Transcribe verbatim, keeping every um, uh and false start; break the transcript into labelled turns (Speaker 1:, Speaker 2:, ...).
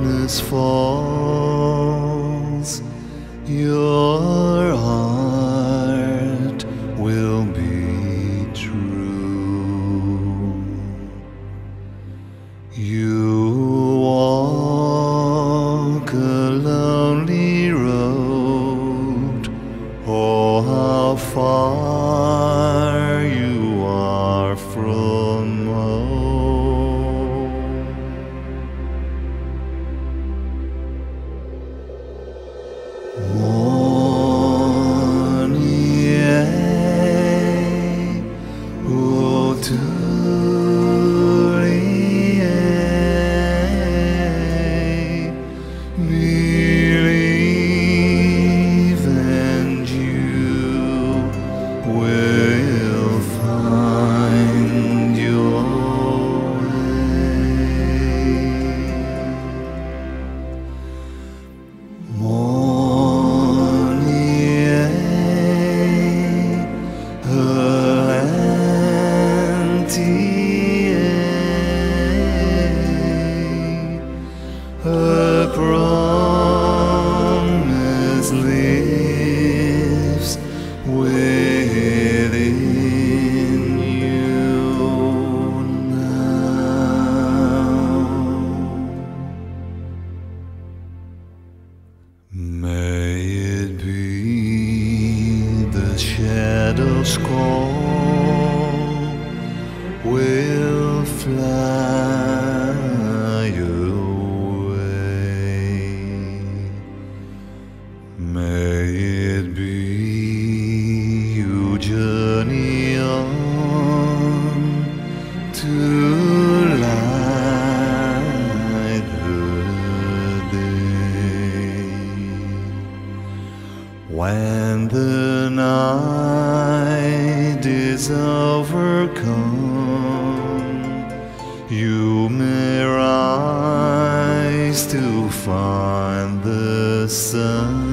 Speaker 1: darkness falls, your heart will be true. You walk a lonely road, oh how far you are from home. Morning, oh Tulie, believe and you will find your way. Morning, a promise lives within you now. May it be the shadow's call will fly away. May it be you journey on to light the day. When the night is overcome, you may rise to find the sun.